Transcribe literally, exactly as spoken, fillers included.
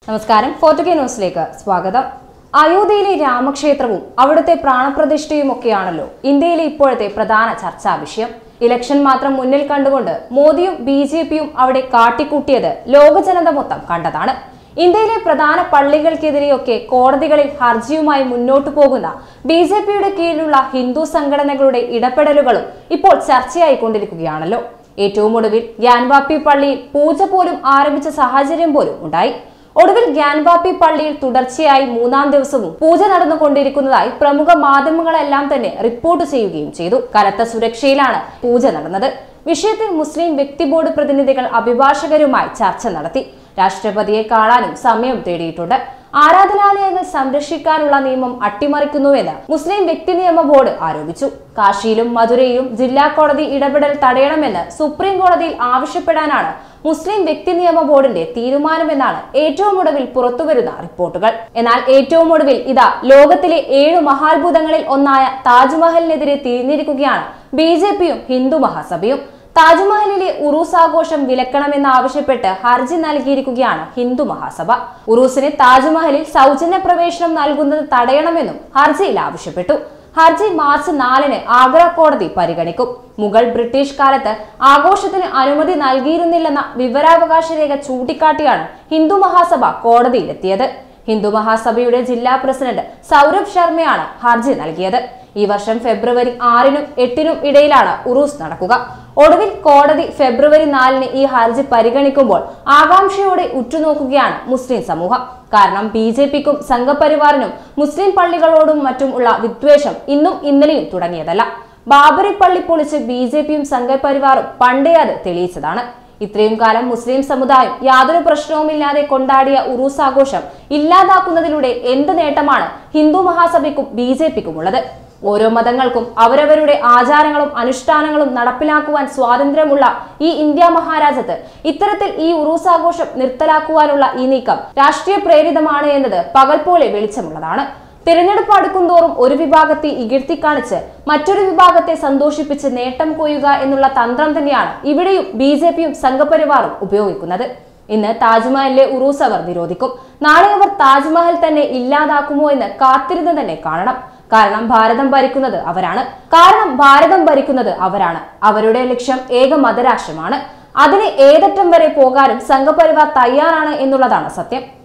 നമസ്കാരം ഫോർട്ടുകെ ന്യൂസിലേക്ക് സ്വാഗതം. അയോധ്യയിലെ രാമക്ഷേത്രവും അവിടുത്തെ പ്രാണപ്രതിഷ്ഠയും ഒക്കെയാണല്ലോ ഇന്ത്യയിലെ ഇപ്പോഴത്തെ പ്രധാന ചർച്ചാ വിഷയം. ഇലക്ഷൻ മാത്രം മുന്നിൽ കണ്ടുകൊണ്ട് മോദിയും ബി ജെ പിയും അവിടെ കാട്ടിക്കൂട്ടിയത് ലോകജനത മൊത്തം കണ്ടതാണ്. ഇന്ത്യയിലെ പ്രധാന പള്ളികൾക്കെതിരെയൊക്കെ കോടതികളിൽ ഹർജിയുമായി മുന്നോട്ടു പോകുന്ന ബി ജെ പിയുടെ കീഴിലുള്ള ഹിന്ദു സംഘടനകളുടെ ഇടപെടലുകളും ഇപ്പോൾ ചർച്ചയായിക്കൊണ്ടിരിക്കുകയാണല്ലോ. ഏറ്റവും ഒടുവിൽ ഗ്യാൻവാപ്പി പള്ളിയിൽ പൂജ പോലും ആരംഭിച്ച സാഹചര്യം പോലും ഉണ്ടായി. ഒടുവിൽ ഗ്യാൻവാപ്പി പള്ളിയിൽ തുടർച്ചയായി മൂന്നാം ദിവസവും പൂജ നടന്നുകൊണ്ടിരിക്കുന്നതായി പ്രമുഖ മാധ്യമങ്ങളെല്ലാം തന്നെ റിപ്പോർട്ട് ചെയ്യുകയും ചെയ്തു. കനത്ത സുരക്ഷയിലാണ് പൂജ നടന്നത്. വിഷയത്തിൽ മുസ്ലിം വ്യക്തി ബോർഡ് പ്രതിനിധികൾ അഭിഭാഷകരുമായി ചർച്ച നടത്തി. രാഷ്ട്രപതിയെ കാണാനും സമയം തേടിയിട്ടുണ്ട്. ആരാധനാലയങ്ങൾ സംരക്ഷിക്കാനുള്ള നിയമം അട്ടിമറിക്കുന്നുവെന്ന് മുസ്ലിം വ്യക്തി നിയമ ബോർഡ് ആരോപിച്ചു. കാശിയിലും മധുരയിലും ജില്ലാ കോടതി ഇടപെടൽ തടയണമെന്ന് സുപ്രീം കോടതിയിൽ ആവശ്യപ്പെടാനാണ് മുസ്ലിം വ്യക്തി നിയമ ബോർഡിന്റെ തീരുമാനമെന്നാണ് ഏറ്റവും ഒടുവിൽ പുറത്തുവരുന്ന റിപ്പോർട്ടുകൾ. എന്നാൽ ഏറ്റവും ഒടുവിൽ ഇതാ ലോകത്തിലെ ഏഴു മഹാത്ഭുതങ്ങളിൽ ഒന്നായ താജ്മഹലിനെതിരെ തിരിഞ്ഞിരിക്കുകയാണ് ബി ജെ പിയും ഹിന്ദു മഹാസഭയും. താജ്മഹലിലെ ഉറൂസ് ആഘോഷം വിലക്കണമെന്ന് ആവശ്യപ്പെട്ട് ഹർജി നൽകിയിരിക്കുകയാണ് ഹിന്ദു മഹാസഭ. ഉറൂസിന് താജ്മഹലിൽ സൗജന്യ പ്രവേശനം നൽകുന്നത് തടയണമെന്നും ഹർജിയിൽ ആവശ്യപ്പെട്ടു. ഹർജി മാർച്ച് നാലിന് ആഗ്ര കോടതി പരിഗണിക്കും. മുഗൾ ബ്രിട്ടീഷ് കാലത്ത് ആഘോഷത്തിന് അനുമതി നൽകിയിരുന്നില്ലെന്ന വിവരാവകാശ രേഖ ചൂണ്ടിക്കാട്ടിയാണ് ഹിന്ദു മഹാസഭ കോടതിയിലെത്തിയത്. ഹിന്ദു മഹാസഭയുടെ ജില്ലാ പ്രസിഡന്റ് സൗരഭ് ശർമ്മയാണ് ഹർജി നൽകിയത്. ഈ വർഷം ഫെബ്രുവരി ആറിനും എട്ടിനും ഇടയിലാണ് ഉറൂസ് നടക്കുക. ഒടുവിൽ കോടതി ഫെബ്രുവരി നാലിന് ഈ ഹർജി പരിഗണിക്കുമ്പോൾ ആകാംക്ഷയോടെ ഉറ്റുനോക്കുകയാണ് മുസ്ലിം സമൂഹം. കാരണം ബി ജെ പിക്കും സംഘപരിവാറിനും മുസ്ലിം പള്ളികളോടും മറ്റും ഉള്ള വിദ്വേഷം ഇന്നും ഇന്നലെയും തുടങ്ങിയതല്ല. ബാബറി പള്ളി പൊളിച്ച് ബി ജെ പിയും സംഘപരിവാറും പണ്ടേ അത് തെളിയിച്ചതാണ്. ഇത്രയും കാലം മുസ്ലിം സമുദായം യാതൊരു പ്രശ്നവുമില്ലാതെ കൊണ്ടാടിയ ഉറൂസ് ആഘോഷം ഇല്ലാതാക്കുന്നതിലൂടെ എന്ത് നേട്ടമാണ് ഹിന്ദു മഹാസഭയ്ക്കും ബി ജെ പിക്കും ഉള്ളത്? ഓരോ മതങ്ങൾക്കും അവരവരുടെ ആചാരങ്ങളും അനുഷ്ഠാനങ്ങളും നടപ്പിലാക്കുവാൻ സ്വാതന്ത്ര്യമുള്ള ഈ ഇന്ത്യ മഹാരാജ്യത്ത് ഇത്തരത്തിൽ ഈ ഉറൂസ് ആഘോഷം നിർത്തലാക്കുവാനുള്ള ഈ നീക്കം രാഷ്ട്രീയ പ്രേരിതമാണ് എന്നത് പകൽ പോലെ വെളിച്ചമുള്ളതാണ്. തിരഞ്ഞെടുപ്പ് അടുക്കുംതോറും ഒരു വിഭാഗത്തെ ഇകഴ്ത്തിക്കാണിച്ച് മറ്റൊരു വിഭാഗത്തെ സന്തോഷിപ്പിച്ച് നേട്ടം കൊയ്യുക എന്നുള്ള തന്ത്രം തന്നെയാണ് ഇവിടെയും ബി ജെ പിയും സംഘപരിവാറും ഉപയോഗിക്കുന്നത്. ഇന്ന് താജ്മഹലിലെ ഉറൂസ് അവർ നിരോധിക്കും. നാളെ അവർ താജ്മഹൽ തന്നെ ഇല്ലാതാക്കുമോ എന്ന് കാത്തിരുന്ന് തന്നെ കാണണം. കാരണം ഭാരതം ഭരിക്കുന്നത് അവരാണ് കാരണം ഭാരതം ഭരിക്കുന്നത് അവരാണ് അവരുടെ ലക്ഷ്യം ഏക മതരാഷ്ട്രമാണ്. അതിന് ഏതറ്റം വരെ പോകാനും സംഘപരിവാർ തയ്യാറാണ് എന്നുള്ളതാണ് സത്യം.